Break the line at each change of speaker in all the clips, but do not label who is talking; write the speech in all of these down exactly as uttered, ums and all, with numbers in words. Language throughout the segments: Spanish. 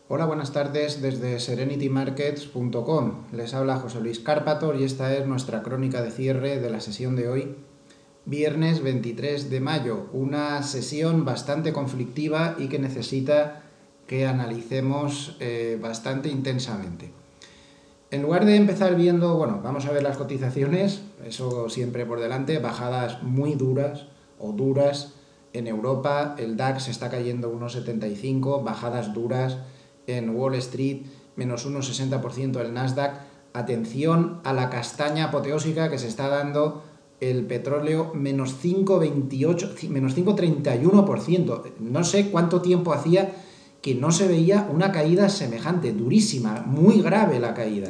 Hola, buenas tardes desde serenity markets punto com. Les habla José Luis Cárpator y esta es nuestra crónica de cierre de la sesión de hoy, viernes veintitrés de mayo. Una sesión bastante conflictiva y que necesita que analicemos eh, bastante intensamente. En lugar de empezar viendo, bueno, vamos a ver las cotizaciones, eso siempre por delante, bajadas muy duras o duras en Europa, el DAX está cayendo uno coma setenta y cinco, bajadas duras en Wall Street, menos uno coma sesenta por ciento el Nasdaq. Atención a la castaña apoteósica que se está dando el petróleo, menos cinco coma veintiocho, menos cinco coma treinta y uno por ciento. No sé cuánto tiempo hacía que no se veía una caída semejante, durísima, muy grave la caída.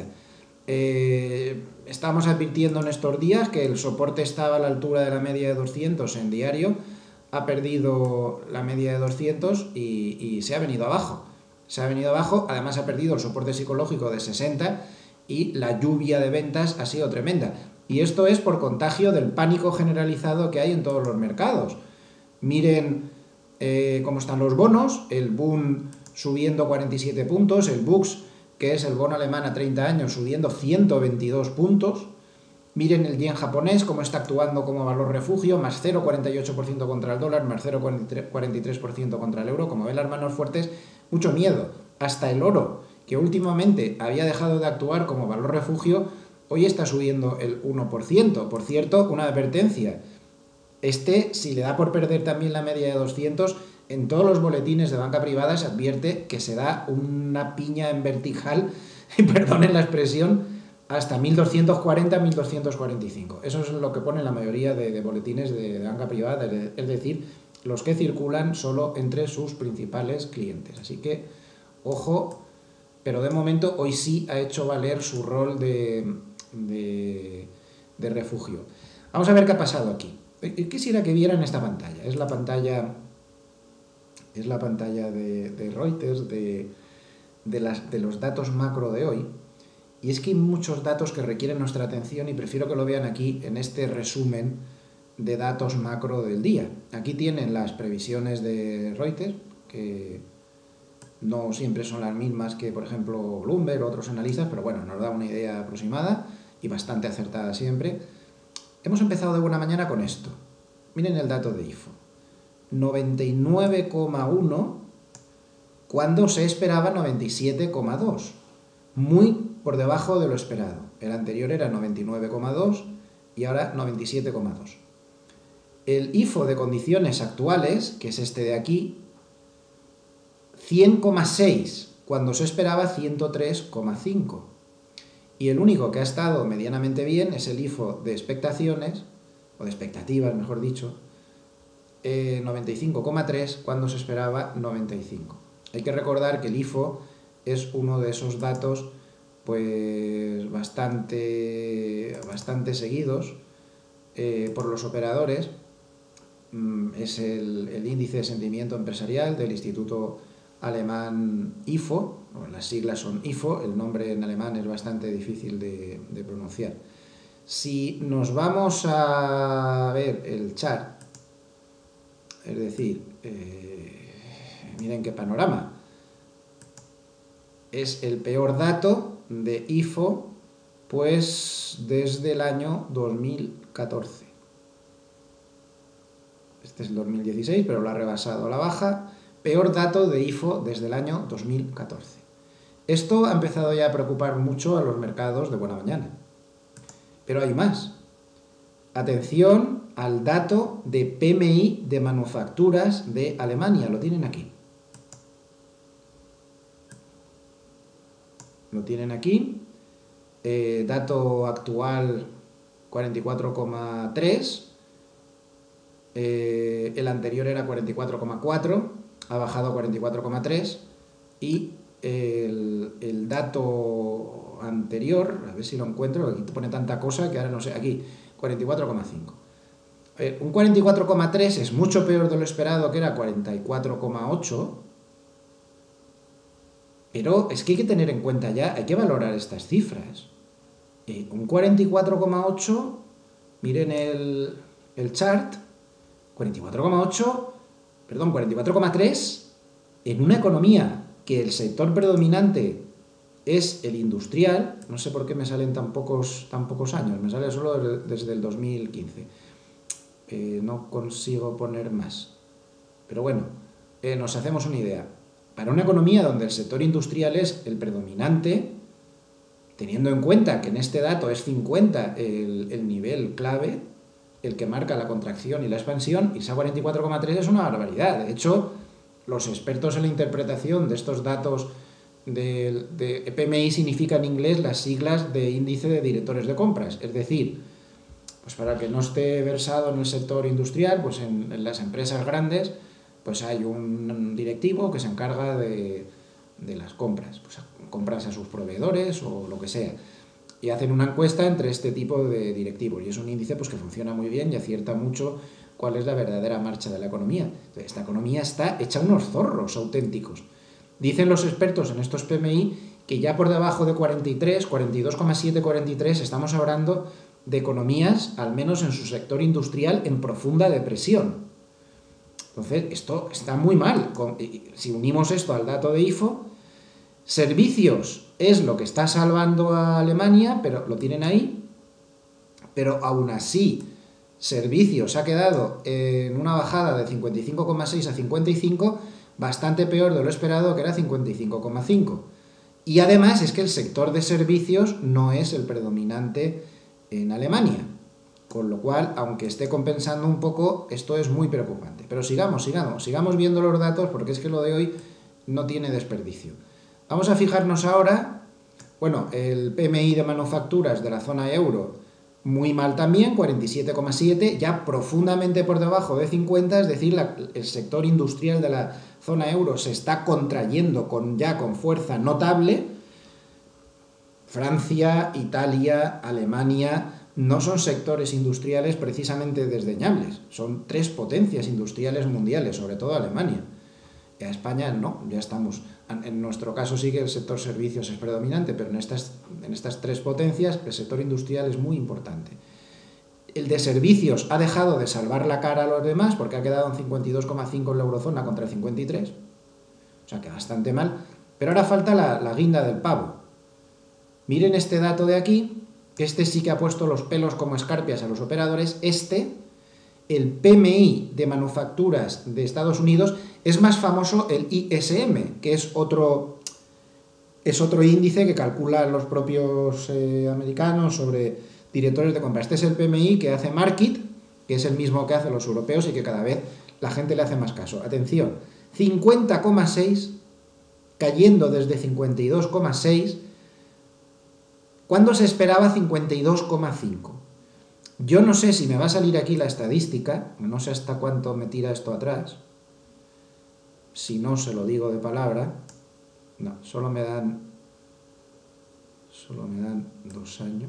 Eh, estábamos advirtiendo en estos días que el soporte estaba a la altura de la media de doscientos en diario, ha perdido la media de doscientos y, y se ha venido abajo. Se ha venido abajo, además ha perdido el soporte psicológico de sesenta y la lluvia de ventas ha sido tremenda. Y esto es por contagio del pánico generalizado que hay en todos los mercados. Miren eh, cómo están los bonos, el Bund subiendo cuarenta y siete puntos, el Bux, que es el bono alemán a treinta años, subiendo ciento veintidós puntos. Miren el yen japonés, cómo está actuando como valor refugio, más cero coma cuarenta y ocho por ciento contra el dólar, más cero coma cuarenta y tres por ciento contra el euro. Como ven las manos fuertes, mucho miedo. Hasta el oro, que últimamente había dejado de actuar como valor refugio, hoy está subiendo el uno por ciento. Por cierto, una advertencia. Este, si le da por perder también la media de doscientos, en todos los boletines de banca privada se advierte que se da una piña en vertical, y perdonen la expresión, hasta mil doscientos cuarenta a mil doscientos cuarenta y cinco. Eso es lo que pone la mayoría de, de boletines de, de banca privada, es decir, los que circulan solo entre sus principales clientes. Así que, ojo, pero de momento hoy sí ha hecho valer su rol de, de, de refugio. Vamos a ver qué ha pasado aquí. Quisiera que vieran esta pantalla. Es la pantalla, es la pantalla de, de Reuters, de, de, las, de los datos macro de hoy. Y es que hay muchos datos que requieren nuestra atención y prefiero que lo vean aquí en este resumen de datos macro del día. Aquí tienen las previsiones de Reuters, que no siempre son las mismas que, por ejemplo, Bloomberg o otros analistas, pero bueno, nos da una idea aproximada y bastante acertada siempre. Hemos empezado de buena mañana con esto. Miren el dato de I F O. noventa y nueve coma uno cuando se esperaba noventa y siete coma dos. Muy por debajo de lo esperado. El anterior era noventa y nueve coma dos y ahora noventa y siete coma dos. El I F O de condiciones actuales, que es este de aquí, cien coma seis cuando se esperaba ciento tres coma cinco. Y el único que ha estado medianamente bien es el I F O de expectaciones, o de expectativas, mejor dicho, eh, noventa y cinco coma tres cuando se esperaba noventa y cinco. Hay que recordar que el I F O es uno de esos datos pues bastante, bastante seguidos eh, por los operadores. Es el, el índice de sentimiento empresarial del Instituto Alemán I F O, las siglas son I F O, el nombre en alemán es bastante difícil de, de pronunciar. Si nos vamos a ver el chart, es decir, eh, miren qué panorama, es el peor dato de I F O pues desde el año dos mil catorce. Este es el dos mil dieciséis, pero lo ha rebasado a la baja. Peor dato de I F O desde el año dos mil catorce. Esto ha empezado ya a preocupar mucho a los mercados de buena mañana. Pero hay más. Atención al dato de P M I de manufacturas de Alemania. Lo tienen aquí. Lo tienen aquí. Eh, dato actual cuarenta y cuatro coma tres. Eh, el anterior era cuarenta y cuatro coma cuatro. Ha bajado a cuarenta y cuatro coma tres. Y el, el dato anterior, a ver si lo encuentro, aquí te pone tanta cosa que ahora no sé, aquí, cuarenta y cuatro coma cinco. Eh, un cuarenta y cuatro coma tres es mucho peor de lo esperado, que era cuarenta y cuatro coma ocho, pero es que hay que tener en cuenta ya, hay que valorar estas cifras. Eh, un cuarenta y cuatro coma ocho, miren el, el chart, cuarenta y cuatro coma ocho, perdón, cuarenta y cuatro coma tres en una economía que el sector predominante es el industrial. No sé por qué me salen tan pocos, tan pocos años, me sale solo desde el dos mil quince. Eh, no consigo poner más. Pero bueno, eh, nos hacemos una idea. Para una economía donde el sector industrial es el predominante, teniendo en cuenta que en este dato es cincuenta el, el nivel clave, el que marca la contracción y la expansión, y esa cuarenta y cuatro coma tres es una barbaridad. De hecho, los expertos en la interpretación de estos datos de, de P M I significa en inglés las siglas de índice de directores de compras. Es decir, pues para que no esté versado en el sector industrial, pues en, en las empresas grandes, pues hay un directivo que se encarga de, de las compras, pues compras a sus proveedores o lo que sea. Y hacen una encuesta entre este tipo de directivos. Y es un índice pues, que funciona muy bien y acierta mucho cuál es la verdadera marcha de la economía. Entonces, esta economía está hecha unos zorros auténticos. Dicen los expertos en estos P M I que ya por debajo de cuarenta y tres, cuarenta y dos coma siete, cuarenta y tres, estamos hablando de economías, al menos en su sector industrial, en profunda depresión. Entonces, esto está muy mal. Si unimos esto al dato de I F O, servicios es lo que está salvando a Alemania, pero lo tienen ahí, pero aún así servicios ha quedado en una bajada de cincuenta y cinco coma seis a cincuenta y cinco, bastante peor de lo esperado, que era cincuenta y cinco coma cinco. Y además es que el sector de servicios no es el predominante en Alemania, con lo cual, aunque esté compensando un poco, esto es muy preocupante. Pero sigamos, sigamos, sigamos viendo los datos, porque es que lo de hoy no tiene desperdicio. Vamos a fijarnos ahora, bueno, el P M I de manufacturas de la zona euro, muy mal también, cuarenta y siete coma siete, ya profundamente por debajo de cincuenta, es decir, la, el sector industrial de la zona euro se está contrayendo con, ya con fuerza notable. Francia, Italia, Alemania no son sectores industriales precisamente desdeñables, son tres potencias industriales mundiales, sobre todo Alemania. Y a España no, ya estamos. En nuestro caso sí que el sector servicios es predominante, pero en estas, en estas tres potencias el sector industrial es muy importante. El de servicios ha dejado de salvar la cara a los demás porque ha quedado en cincuenta y dos coma cinco en la eurozona contra el cincuenta y tres, o sea que bastante mal, pero ahora falta la, la guinda del pavo. Miren este dato de aquí, este sí que ha puesto los pelos como escarpias a los operadores. Este, el P M I de manufacturas de Estados Unidos, es más famoso el I S M, que es otro, es otro índice que calculan los propios eh, americanos sobre directores de compra. Este es el P M I que hace Markit, que es el mismo que hacen los europeos y que cada vez la gente le hace más caso. Atención, cincuenta coma seis, cayendo desde cincuenta y dos coma seis, cuando se esperaba cincuenta y dos coma cinco. Yo no sé si me va a salir aquí la estadística, no sé hasta cuánto me tira esto atrás. Si no, se lo digo de palabra. No, solo me dan, solo me dan dos años.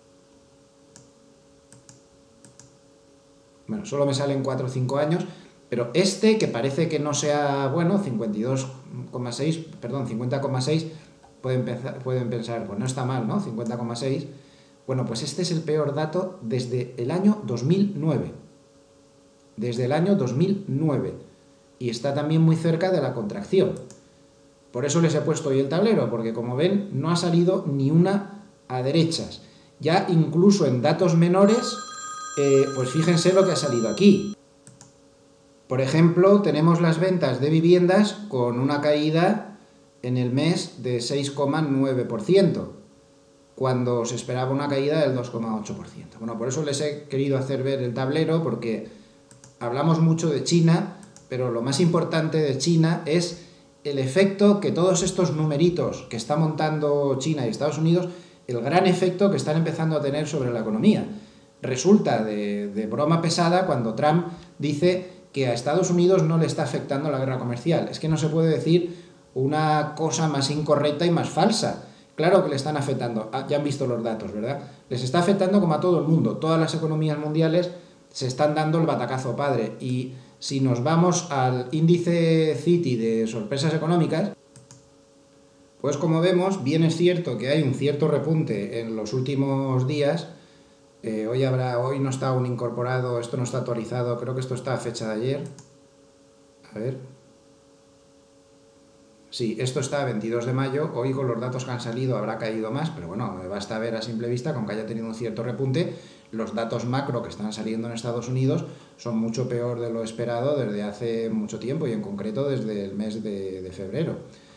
Bueno, solo me salen cuatro o cinco años, pero este, que parece que no sea bueno, cincuenta y dos coma seis, perdón, cincuenta coma seis, pueden pensar, pueden pensar, pues no está mal, ¿no? cincuenta coma seis. Bueno, pues este es el peor dato desde el año dos mil nueve. Desde el año dos mil nueve. Y está también muy cerca de la contracción. Por eso les he puesto hoy el tablero, porque como ven, no ha salido ni una a derechas. Ya incluso en datos menores, eh, pues fíjense lo que ha salido aquí. Por ejemplo, tenemos las ventas de viviendas con una caída en el mes de seis coma nueve por ciento, cuando se esperaba una caída del dos coma ocho por ciento. Bueno, por eso les he querido hacer ver el tablero, porque hablamos mucho de China, pero lo más importante de China es el efecto que todos estos numeritos que está montando China y Estados Unidos, el gran efecto que están empezando a tener sobre la economía. Resulta de, de broma pesada cuando Trump dice que a Estados Unidos no le está afectando la guerra comercial. Es que no se puede decir una cosa más incorrecta y más falsa. Claro que le están afectando, ah, ya han visto los datos, ¿verdad? Les está afectando como a todo el mundo. Todas las economías mundiales se están dando el batacazo padre. Y si nos vamos al índice Citi de sorpresas económicas, pues como vemos, bien es cierto que hay un cierto repunte en los últimos días. Eh, hoy, habrá, hoy no está aún incorporado, esto no está actualizado, creo que esto está a fecha de ayer. A ver. Sí, esto está a veintidós de mayo, hoy con los datos que han salido habrá caído más, pero bueno, basta ver a simple vista, con que haya tenido un cierto repunte, los datos macro que están saliendo en Estados Unidos son mucho peor de lo esperado desde hace mucho tiempo y en concreto desde el mes de, de febrero.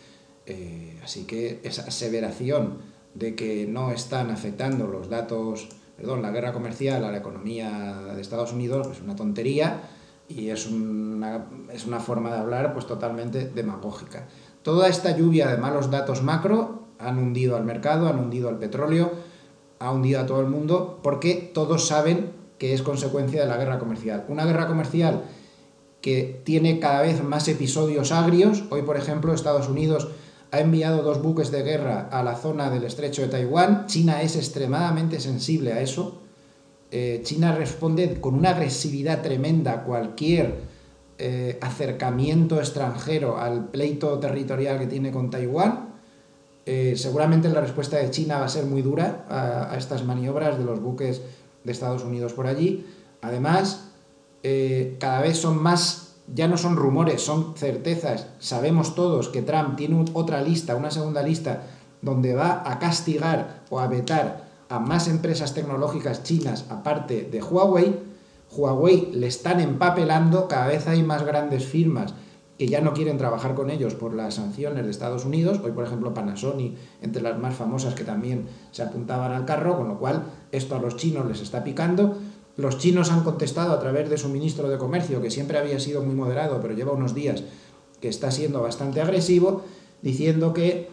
Eh, así que esa aseveración de que no están afectando los datos, perdón, la guerra comercial a la economía de Estados Unidos, pues es una tontería y es una, es una forma de hablar pues totalmente demagógica. Toda esta lluvia de malos datos macro han hundido al mercado, han hundido al petróleo, ha hundido a todo el mundo porque todos saben que es consecuencia de la guerra comercial. Una guerra comercial que tiene cada vez más episodios agrios. Hoy, por ejemplo, Estados Unidos ha enviado dos buques de guerra a la zona del estrecho de Taiwán. China es extremadamente sensible a eso. Eh, China responde con una agresividad tremenda a cualquier eh, acercamiento extranjero al pleito territorial que tiene con Taiwán. Eh, seguramente la respuesta de China va a ser muy dura a, a estas maniobras de los buques de Estados Unidos por allí. Además, eh, cada vez son más, ya no son rumores, son certezas. Sabemos todos que Trump tiene otra lista, una segunda lista, donde va a castigar o a vetar a más empresas tecnológicas chinas aparte de Huawei. Huawei le están empapelando, cada vez hay más grandes firmas que ya no quieren trabajar con ellos por las sanciones de Estados Unidos. Hoy, por ejemplo, Panasonic, entre las más famosas que también se apuntaban al carro, con lo cual esto a los chinos les está picando. Los chinos han contestado a través de su ministro de Comercio, que siempre había sido muy moderado, pero lleva unos días que está siendo bastante agresivo, diciendo que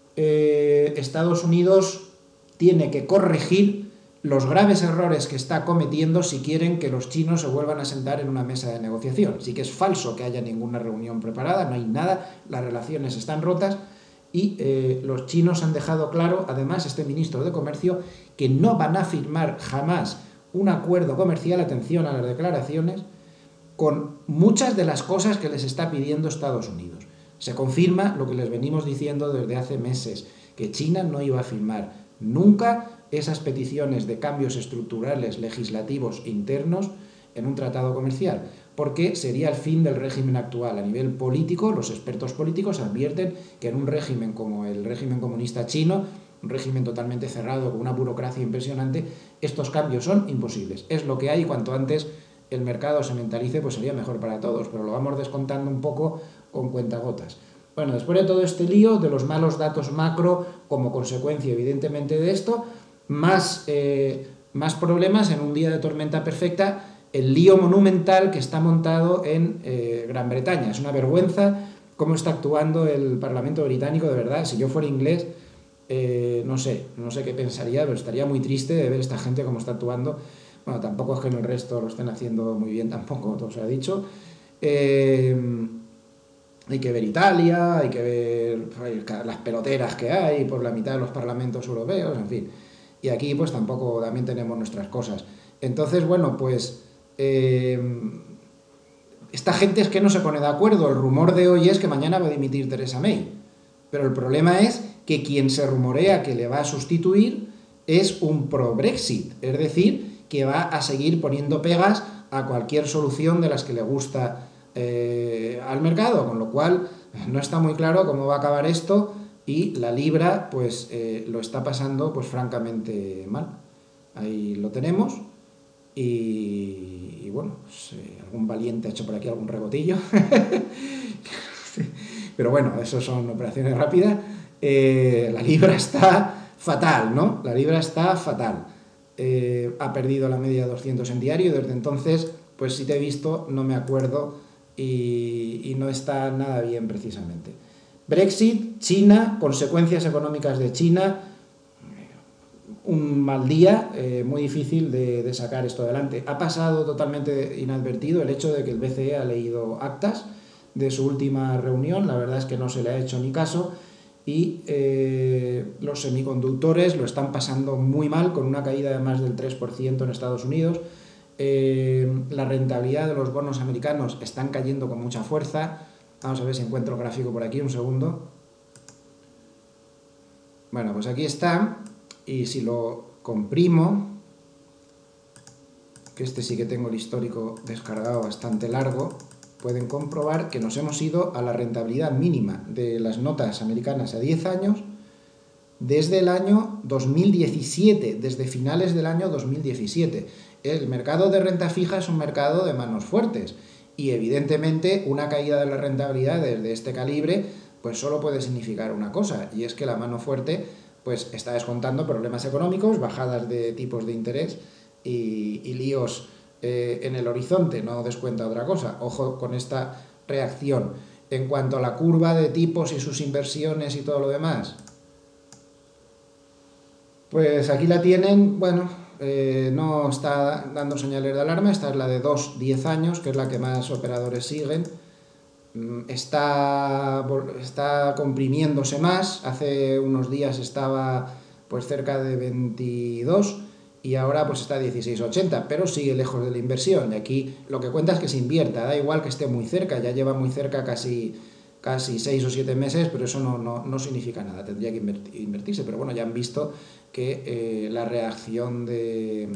eh, Estados Unidos tiene que corregir los graves errores que está cometiendo si quieren que los chinos se vuelvan a sentar en una mesa de negociación. Sí que es falso que haya ninguna reunión preparada, no hay nada, las relaciones están rotas y eh, los chinos han dejado claro, además este ministro de Comercio, que no van a firmar jamás un acuerdo comercial, atención a las declaraciones, con muchas de las cosas que les está pidiendo Estados Unidos. Se confirma lo que les venimos diciendo desde hace meses, que China no iba a firmar nunca esas peticiones de cambios estructurales legislativos internos en un tratado comercial, porque sería el fin del régimen actual. A nivel político, los expertos políticos advierten que en un régimen como el régimen comunista chino, un régimen totalmente cerrado, con una burocracia impresionante, estos cambios son imposibles. Es lo que hay, y cuanto antes el mercado se mentalice, pues sería mejor para todos, pero lo vamos descontando un poco con cuentagotas. Bueno, después de todo este lío, de los malos datos macro, como consecuencia evidentemente de esto, más, eh, más problemas en un día de tormenta perfecta, el lío monumental que está montado en eh, Gran Bretaña. Es una vergüenza cómo está actuando el Parlamento británico, de verdad. Si yo fuera inglés, eh, no sé, no sé qué pensaría, pero estaría muy triste de ver esta gente cómo está actuando. Bueno, tampoco es que en el resto lo estén haciendo muy bien, tampoco, todo se ha dicho. Eh, hay que ver Italia, hay que ver las peloteras que hay por la mitad de los parlamentos europeos, en fin. Y aquí pues tampoco, también tenemos nuestras cosas. Entonces, bueno, pues eh, esta gente es que no se pone de acuerdo. El rumor de hoy es que mañana va a dimitir Theresa May. Pero el problema es que quien se rumorea que le va a sustituir es un pro-Brexit. Es decir, que va a seguir poniendo pegas a cualquier solución de las que le gusta eh, al mercado. Con lo cual, no está muy claro cómo va a acabar esto. Y la libra pues eh, lo está pasando pues francamente mal. Ahí lo tenemos y, y bueno, pues, eh, algún valiente ha hecho por aquí algún rebotillo. Pero bueno, eso son operaciones rápidas. Eh, la libra está fatal, ¿no? La libra está fatal. Eh, ha perdido la media de doscientos en diario y desde entonces, pues si te he visto, no me acuerdo y, y no está nada bien precisamente. Brexit, China, consecuencias económicas de China, un mal día, eh, muy difícil de, de sacar esto adelante. Ha pasado totalmente inadvertido el hecho de que el B C E ha leído actas de su última reunión, la verdad es que no se le ha hecho ni caso, y eh, los semiconductores lo están pasando muy mal, con una caída de más del tres por ciento en Estados Unidos. Eh, la rentabilidad de los bonos americanos están cayendo con mucha fuerza. Vamos a ver si encuentro el gráfico por aquí, un segundo. Bueno, pues aquí está, y si lo comprimo, que este sí que tengo el histórico descargado bastante largo, pueden comprobar que nos hemos ido a la rentabilidad mínima de las notas americanas a diez años desde el año dos mil diecisiete, desde finales del año dos mil diecisiete. El mercado de renta fija es un mercado de manos fuertes y evidentemente una caída de las rentabilidades de este calibre pues solo puede significar una cosa, y es que la mano fuerte pues está descontando problemas económicos, bajadas de tipos de interés y, y líos eh, en el horizonte, no descuenta otra cosa. Ojo con esta reacción. En cuanto a la curva de tipos y sus inversiones y todo lo demás, pues aquí la tienen, bueno, eh, no está dando señales de alarma. Esta es la de dos a diez años, que es la que más operadores siguen. Está, está comprimiéndose más. Hace unos días estaba pues cerca de veintidós y ahora pues está a dieciséis ochenta, pero sigue lejos de la inversión. Y aquí lo que cuenta es que se invierta, da igual que esté muy cerca, ya lleva muy cerca casi... casi seis o siete meses, pero eso no, no, no significa nada, tendría que invertirse. Pero bueno, ya han visto que eh, la reacción de,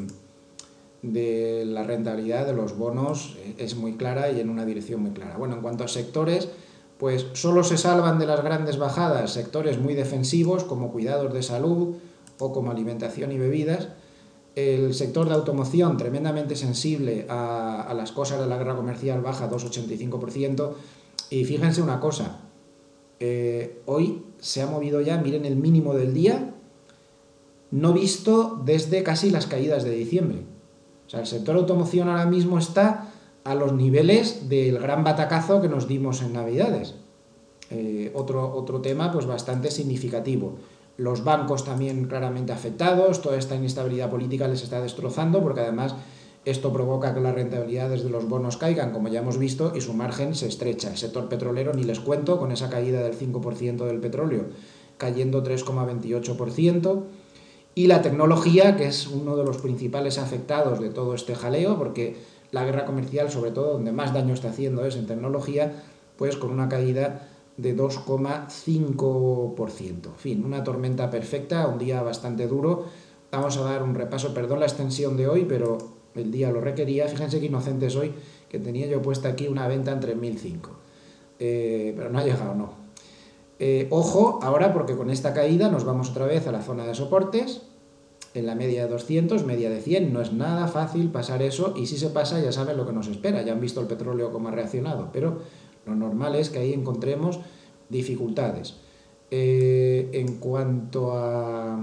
de la rentabilidad de los bonos es muy clara y en una dirección muy clara. Bueno, en cuanto a sectores, pues solo se salvan de las grandes bajadas sectores muy defensivos como cuidados de salud o como alimentación y bebidas. El sector de automoción, tremendamente sensible a, a las cosas de la guerra comercial, baja dos coma ochenta y cinco por ciento. Y fíjense una cosa, eh, hoy se ha movido ya, miren el mínimo del día, no visto desde casi las caídas de diciembre. O sea, el sector automoción ahora mismo está a los niveles del gran batacazo que nos dimos en Navidades. Eh, otro, otro tema pues bastante significativo. Los bancos también claramente afectados, toda esta inestabilidad política les está destrozando, porque además esto provoca que las rentabilidades de los bonos caigan, como ya hemos visto, y su margen se estrecha. El sector petrolero, ni les cuento, con esa caída del cinco por ciento del petróleo, cayendo tres coma veintiocho por ciento. Y la tecnología, que es uno de los principales afectados de todo este jaleo, porque la guerra comercial, sobre todo, donde más daño está haciendo es en tecnología, pues con una caída de dos coma cinco por ciento. En fin, una tormenta perfecta, un día bastante duro. Vamos a dar un repaso, perdón la extensión de hoy, pero el día lo requería. Fíjense que inocente soy, que tenía yo puesta aquí una venta en tres mil cinco, eh, pero no ha llegado, no. Eh, ojo ahora, porque con esta caída nos vamos otra vez a la zona de soportes, en la media de doscientos, media de cien. No es nada fácil pasar eso, y si se pasa ya saben lo que nos espera, ya han visto el petróleo cómo ha reaccionado, pero lo normal es que ahí encontremos dificultades. Eh, en cuanto a...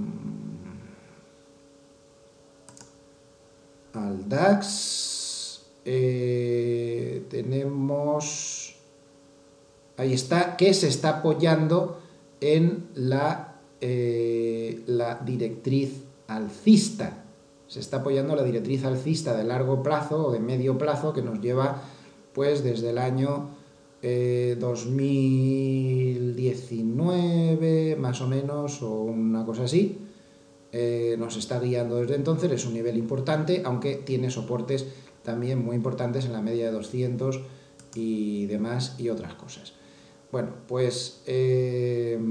al DAX, eh, tenemos, ahí está, que se está apoyando en la, eh, la directriz alcista, se está apoyando la directriz alcista de largo plazo o de medio plazo, que nos lleva pues desde el año eh, dos mil diecinueve más o menos, o una cosa así. Eh, nos está guiando desde entonces. Es un nivel importante, aunque tiene soportes también muy importantes en la media de doscientos y demás y otras cosas. Bueno, pues eh,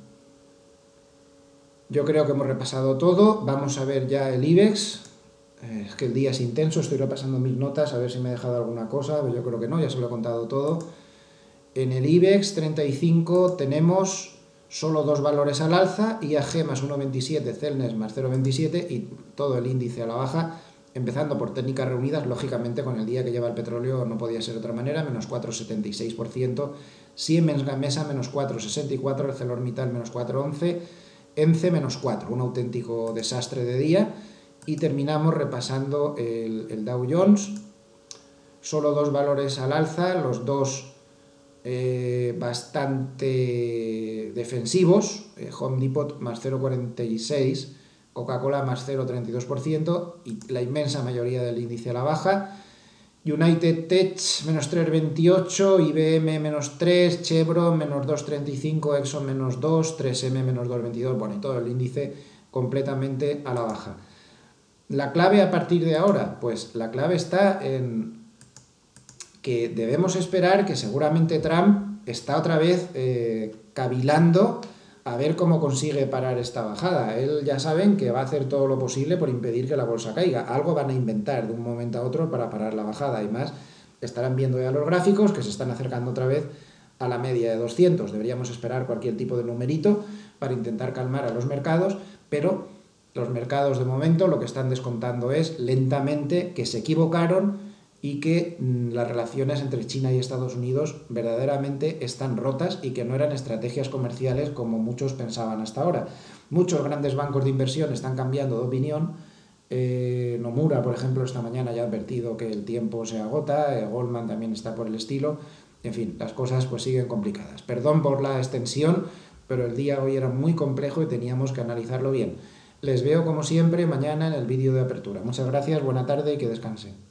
yo creo que hemos repasado todo. Vamos a ver ya el IBEX. Eh, es que el día es intenso, estoy repasando mis notas a ver si me he dejado alguna cosa, pero yo creo que no, ya se lo he contado todo. En el IBEX treinta y cinco tenemos solo dos valores al alza, I A G más uno coma veintisiete, Celnes más cero coma veintisiete y todo el índice a la baja, empezando por técnicas reunidas, lógicamente con el día que lleva el petróleo no podía ser de otra manera, menos cuatro coma setenta y seis por ciento, Siemens Gamesa menos cuatro coma sesenta y cuatro por ciento, ArcelorMittal menos cuatro coma once por ciento, ENCE menos cuatro por ciento, un auténtico desastre de día. Y terminamos repasando el, el Dow Jones, solo dos valores al alza, los dos Eh, bastante defensivos, eh, Home Depot más cero coma cuarenta y seis, Coca-Cola más cero coma treinta y dos por ciento y la inmensa mayoría del índice a la baja. United Tech menos tres coma veintiocho, I B M menos tres, Chevron menos dos coma treinta y cinco, Exxon menos dos, tres eme menos dos coma veintidós, bueno, y todo el índice completamente a la baja. ¿La clave a partir de ahora? Pues la clave está en que debemos esperar que seguramente Trump está otra vez eh, cavilando a ver cómo consigue parar esta bajada. Él, ya saben, que va a hacer todo lo posible por impedir que la bolsa caiga. Algo van a inventar de un momento a otro para parar la bajada, y más estarán viendo ya los gráficos que se están acercando otra vez a la media de doscientos. Deberíamos esperar cualquier tipo de numerito para intentar calmar a los mercados, pero los mercados de momento lo que están descontando es lentamente que se equivocaron y que mmm, las relaciones entre China y Estados Unidos verdaderamente están rotas y que no eran estrategias comerciales como muchos pensaban hasta ahora. Muchos grandes bancos de inversión están cambiando de opinión. Eh, Nomura, por ejemplo, esta mañana ya ha advertido que el tiempo se agota, eh, Goldman también está por el estilo. En fin, las cosas pues siguen complicadas. Perdón por la extensión, pero el día hoy era muy complejo y teníamos que analizarlo bien. Les veo como siempre mañana en el vídeo de apertura. Muchas gracias, buena tarde y que descansen.